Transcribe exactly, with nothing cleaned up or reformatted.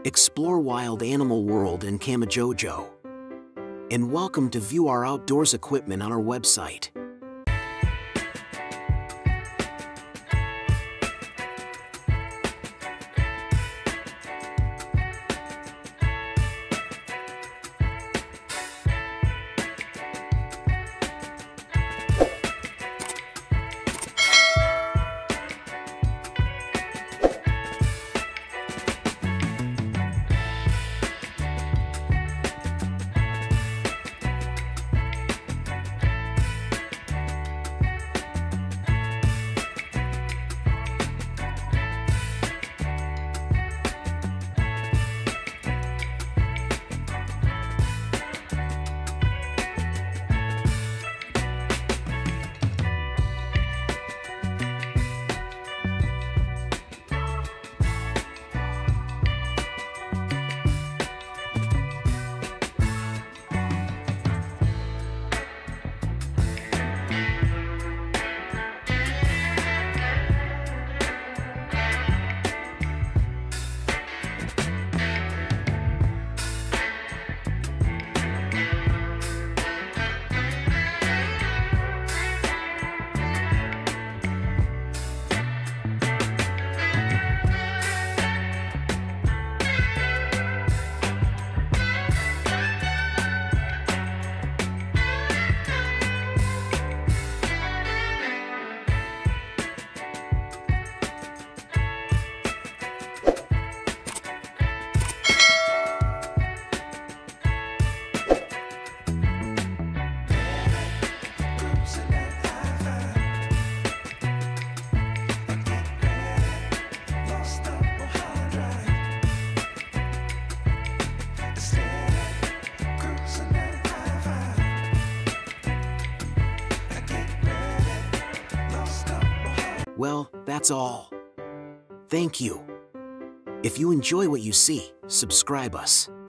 Explore wild animal world in Camojojo. And welcome to view our outdoors equipment on our website. Well, that's all. Thank you. If you enjoy what you see, subscribe us.